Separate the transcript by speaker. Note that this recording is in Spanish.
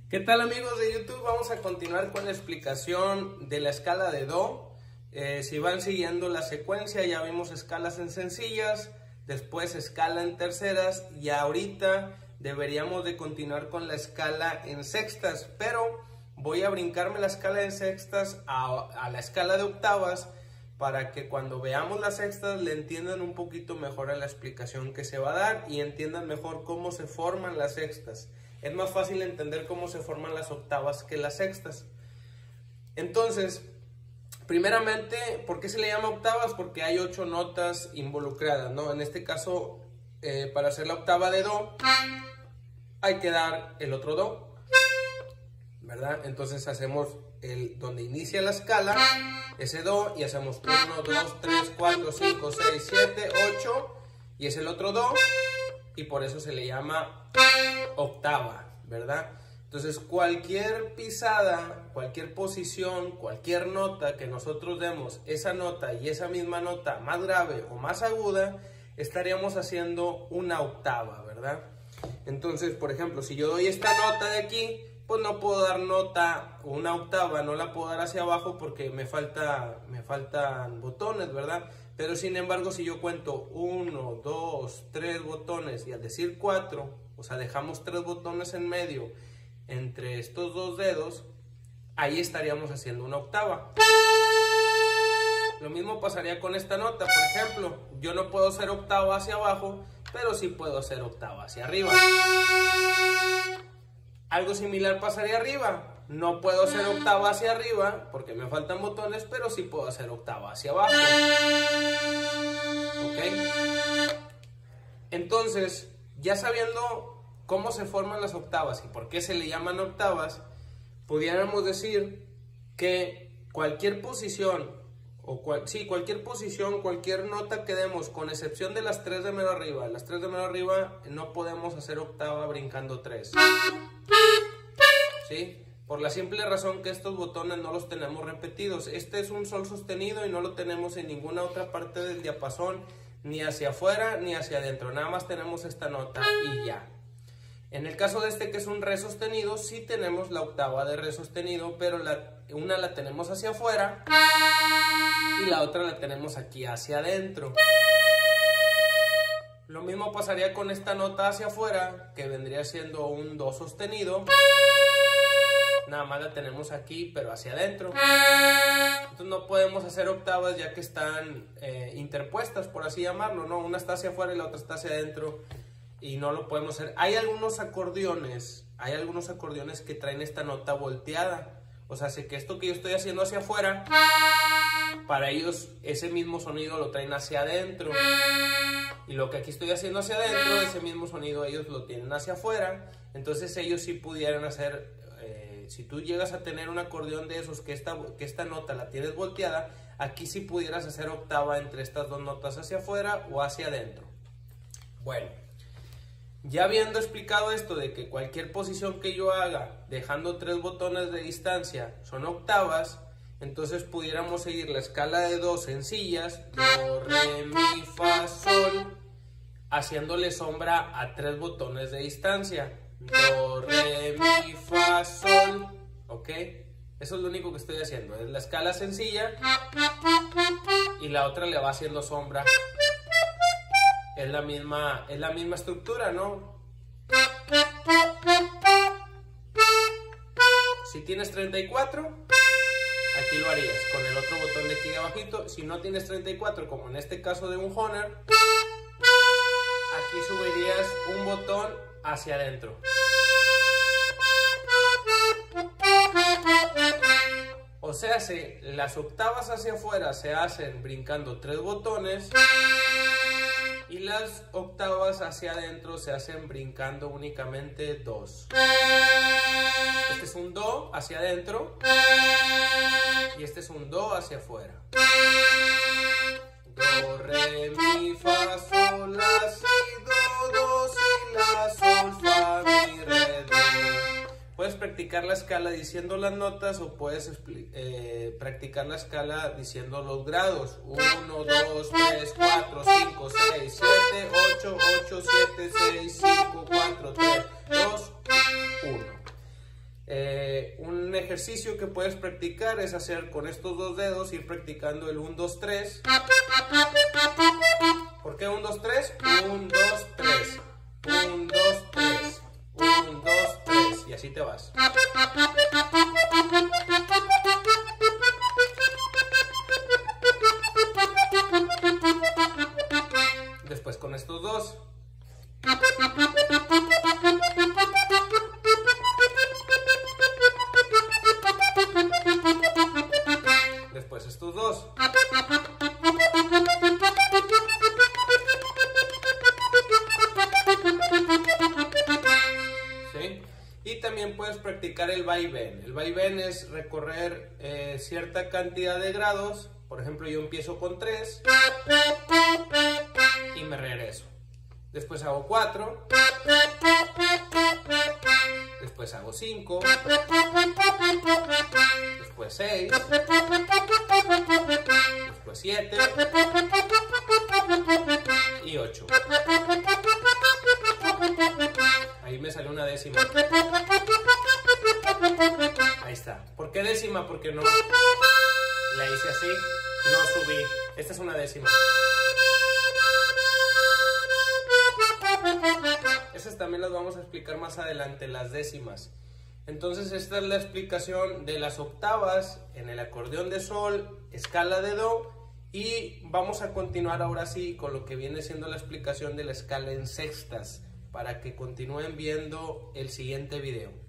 Speaker 1: ¿Qué tal amigos de YouTube? Vamos a continuar con la explicación de la escala de Do. Si van siguiendo la secuencia, ya vimos escalas en sencillas, después escala en terceras y ahorita deberíamos de continuar con la escala en sextas, pero voy a brincarme la escala en sextas a la escala de octavas para que cuando veamos las sextas le entiendan un poquito mejor a la explicación que se va a dar y entiendan mejor cómo se forman las sextas. Es más fácil entender cómo se forman las octavas que las sextas. Entonces, primeramente, ¿por qué se le llama octavas? Porque hay 8 notas involucradas, ¿no? En este caso, para hacer la octava de Do, hay que dar el otro Do, ¿verdad? Entonces hacemos donde inicia la escala, ese Do, y hacemos 1, 2, 3, 4, 5, 6, 7, 8, y es el otro Do, y por eso se le llama octava, ¿verdad? Entonces cualquier pisada, cualquier posición, cualquier nota que nosotros demos, esa nota y esa misma nota más grave o más aguda, estaríamos haciendo una octava, ¿verdad? Entonces, por ejemplo, si yo doy esta nota de aquí, pues no puedo dar nota, una octava, no la puedo dar hacia abajo porque me faltan botones, ¿verdad? Pero sin embargo, si yo cuento 1, 2, 3 botones y al decir 4, o sea, dejamos 3 botones en medio entre estos dos dedos, ahí estaríamos haciendo una octava. Lo mismo pasaría con esta nota, por ejemplo, yo no puedo hacer octava hacia abajo, pero sí puedo hacer octava hacia arriba. Algo similar pasaría arriba. No puedo hacer octava hacia arriba porque me faltan botones, pero sí puedo hacer octava hacia abajo. ¿Ok? Entonces, ya sabiendo cómo se forman las octavas y por qué se le llaman octavas, pudiéramos decir que cualquier posición, cualquier nota que demos, con excepción de las 3 de mero arriba, las 3 de mero arriba no podemos hacer octava brincando 3. ¿Sí? Por la simple razón que estos botones no los tenemos repetidos. Este es un sol sostenido y no lo tenemos en ninguna otra parte del diapasón, ni hacia afuera ni hacia adentro. Nada más tenemos esta nota y ya. En el caso de este, que es un re sostenido, sí tenemos la octava de re sostenido, pero una la tenemos hacia afuera y la otra la tenemos aquí hacia adentro. Lo mismo pasaría con esta nota hacia afuera, que vendría siendo un do sostenido. Nada más la tenemos aquí, pero hacia adentro. Entonces no podemos hacer octavas ya que están interpuestas, por así llamarlo, ¿no? Una está hacia afuera y la otra está hacia adentro y no lo podemos hacer. Hay algunos acordeones que traen esta nota volteada. O sea, sé que esto que yo estoy haciendo hacia afuera, para ellos ese mismo sonido lo traen hacia adentro. Y lo que aquí estoy haciendo hacia adentro, ese mismo sonido ellos lo tienen hacia afuera. Entonces ellos sí pudieran hacer... si tú llegas a tener un acordeón de esos que esta nota la tienes volteada, aquí sí pudieras hacer octava entre estas dos notas hacia afuera o hacia adentro. Bueno, ya habiendo explicado esto de que cualquier posición que yo haga dejando 3 botones de distancia son octavas, entonces pudiéramos seguir la escala de Do sencillas, Do, Re, Mi, Fa, Sol, haciéndole sombra a 3 botones de distancia. Do, Re, Mi, Fa, Sol. ¿Ok? Eso es lo único que estoy haciendo. Es la escala sencilla y la otra le va haciendo sombra. Es la misma estructura, ¿no? Si tienes 34, aquí lo harías con el otro botón de aquí de abajito. Si no tienes 34, como en este caso de un Hohner, aquí subirías un botón hacia adentro. O sea, las octavas hacia afuera se hacen brincando 3 botones y las octavas hacia adentro se hacen brincando únicamente 2. Este es un Do hacia adentro y este es un Do hacia afuera. Do, Re, Mi, Fa, Sol, La, Si, Do, Si, La, Sol, Fa, Mi, Re, Do. Puedes practicar la escala diciendo las notas o puedes practicar la escala diciendo los grados. 1, 2, 3, 4, 5, 6, 7, 8, 8, 7, 6, 5, 4, 3, 2, 1. Un ejercicio que puedes practicar es hacer con estos dos dedos, ir practicando el 1, 2, 3. ¿Por qué 1, 2, 3? 1, 2, 3. 1, 2, 3. 1, 2, 3. Y así te vas. Después con estos dos. Después estos dos. ¿Sí? Y también puedes practicar el vaivén. El vaivén es recorrer cierta cantidad de grados. Por ejemplo, yo empiezo con 3 y me regreso. Después hago 4. Después hago 5. Después 6. Después 7. Y 8. Ahí me salió una décima. Ahí está. ¿Por qué décima? Porque no la hice así, no subí. Esta es una décima. Esas también las vamos a explicar más adelante, las décimas. Entonces esta es la explicación de las octavas en el acordeón de sol, escala de do, y vamos a continuar ahora sí con lo que viene siendo la explicación de la escala en sextas, para que continúen viendo el siguiente video.